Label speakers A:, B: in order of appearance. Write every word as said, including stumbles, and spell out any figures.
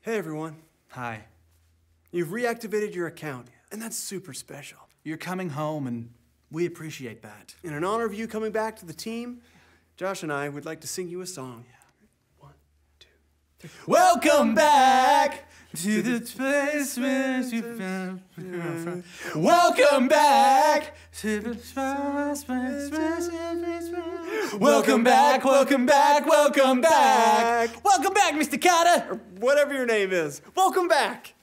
A: Hey everyone.
B: Hi.
A: You've reactivated your account, and that's super special.
B: You're coming home, and we appreciate that.
A: In an honor of you coming back to the team, Josh and I would like to sing you a song. One, two, three.
B: Welcome back to the place where you found. Welcome back to the place where. Welcome back, welcome back, welcome back. Welcome back, Mister Carter.
A: Or whatever your name is. Welcome back.